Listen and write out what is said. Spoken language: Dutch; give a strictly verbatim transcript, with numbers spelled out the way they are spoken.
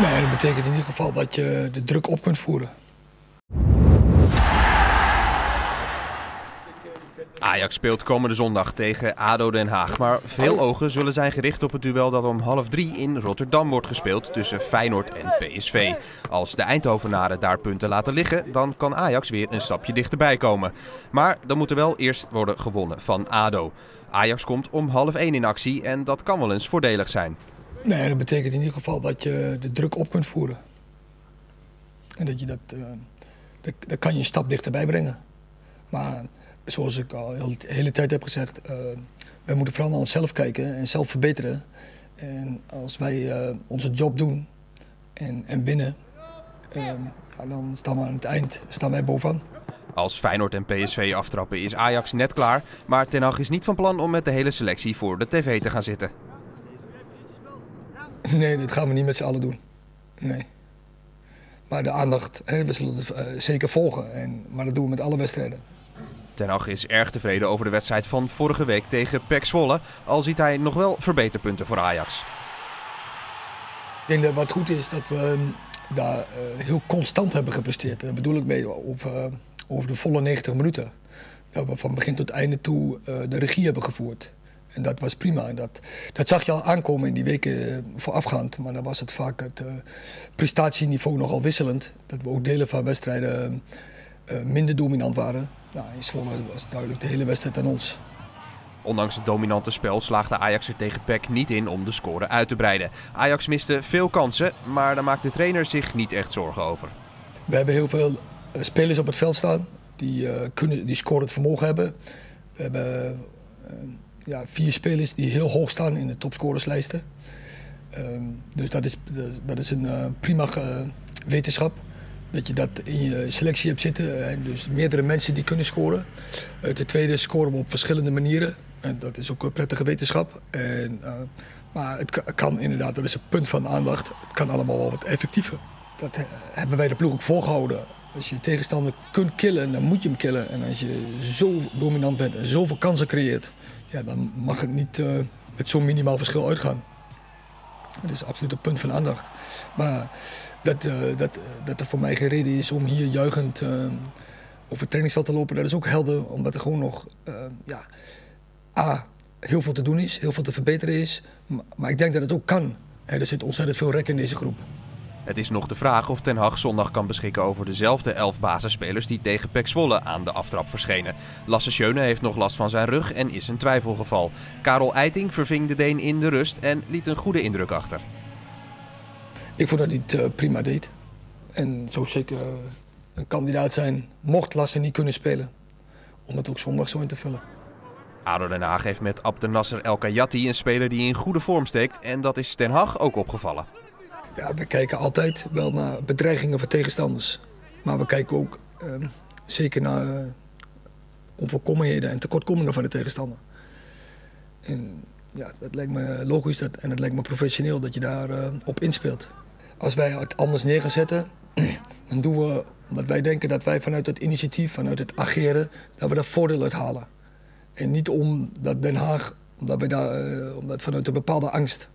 Nee, dat betekent in ieder geval dat je de druk op kunt voeren. Ajax speelt komende zondag tegen A D O Den Haag. Maar veel ogen zullen zijn gericht op het duel dat om half drie in Rotterdam wordt gespeeld tussen Feyenoord en P S V. Als de Eindhovenaren daar punten laten liggen, dan kan Ajax weer een stapje dichterbij komen. Maar dan moet er wel eerst worden gewonnen van A D O. Ajax komt om half één in actie en dat kan wel eens voordelig zijn. Nee, dat betekent in ieder geval dat je de druk op kunt voeren. En dat je dat, uh, dat, dat kan je een stap dichterbij brengen. Maar zoals ik al de hele tijd heb gezegd, uh, wij moeten vooral naar onszelf kijken en zelf verbeteren. En als wij uh, onze job doen en, en winnen, uh, ja, dan staan we aan het eind staan wij bovenaan. Als Feyenoord en P S V aftrappen is Ajax net klaar, maar Ten Hag is niet van plan om met de hele selectie voor de tv te gaan zitten. Nee, dat gaan we niet met z'n allen doen. Nee. Maar de aandacht, hè, we zullen het uh, zeker volgen, en, maar dat doen we met alle wedstrijden. Ten Hag is erg tevreden over de wedstrijd van vorige week tegen P E C Zwolle, al ziet hij nog wel verbeterpunten voor Ajax. Ik denk dat wat goed is dat we daar uh, heel constant hebben gepresteerd. Daar bedoel ik mee over, uh, over de volle negentig minuten. Dat we van begin tot einde toe uh, de regie hebben gevoerd. En dat was prima. En dat, dat zag je al aankomen in die weken voorafgaand. Maar dan was het vaak het uh, prestatieniveau nogal wisselend. Dat we ook delen van wedstrijden uh, minder dominant waren. Nou, in Zwolle was duidelijk de hele wedstrijd aan ons. Ondanks het dominante spel slaagde Ajax er tegen P E C niet in om de score uit te breiden. Ajax miste veel kansen, maar daar maakt de trainer zich niet echt zorgen over. We hebben heel veel uh, spelers op het veld staan die, uh, kunnen, die scorend vermogen hebben. We hebben uh, ja, vier spelers die heel hoog staan in de topscorerslijsten. Uh, dus dat is, dat is een uh, prima uh, wetenschap. Dat je dat in je selectie hebt zitten. En dus meerdere mensen die kunnen scoren. Uh, ten tweede scoren we op verschillende manieren. En dat is ook een prettige wetenschap. En, uh, maar het kan inderdaad, dat is een punt van aandacht. Het kan allemaal wel wat effectiever. Dat uh, hebben wij de ploeg ook voorgehouden. Als je tegenstander kunt killen, dan moet je hem killen. En als je zo dominant bent en zoveel kansen creëert, ja, dan mag het niet uh, met zo'n minimaal verschil uitgaan. Dat is absoluut een punt van aandacht. Maar dat, uh, dat, dat er voor mij geen reden is om hier juichend uh, over het trainingsveld te lopen, dat is ook helder. Omdat er gewoon nog uh, ja, A, heel veel te doen is, heel veel te verbeteren is. Maar, maar ik denk dat het ook kan. He, er zit ontzettend veel rek in deze groep. Het is nog de vraag of Ten Hag zondag kan beschikken over dezelfde elf basisspelers die tegen P E C Zwolle aan de aftrap verschenen. Lasse Schöne heeft nog last van zijn rug en is een twijfelgeval. Karel Eiting verving de Deen in de rust en liet een goede indruk achter. Ik vond dat hij het uh, prima deed. En zou zeker uh, een kandidaat zijn, mocht Lasse niet kunnen spelen, om het ook zondag zo in te vullen. A D O Den Haag heeft met Abdenasser El Kayati een speler die in goede vorm steekt en dat is Ten Hag ook opgevallen. Ja, we kijken altijd wel naar bedreigingen van tegenstanders. Maar we kijken ook uh, zeker naar uh, onvolkomenheden en tekortkomingen van de tegenstander. En ja, dat lijkt me logisch dat, en het lijkt me professioneel dat je daar uh, op inspeelt. Als wij het anders neer gaan zetten, dan doen we omdat wij denken dat wij vanuit het initiatief, vanuit het ageren, dat we daar voordeel uit halen. En niet omdat Den Haag, omdat wij daar, uh, omdat vanuit een bepaalde angst.